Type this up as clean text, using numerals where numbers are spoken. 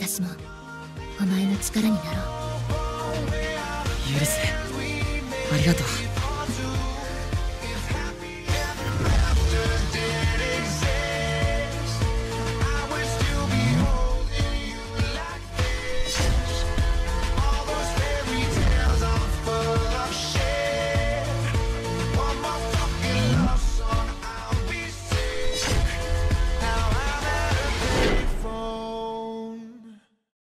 私もお前の力になろう。 ユリス、ありがとう。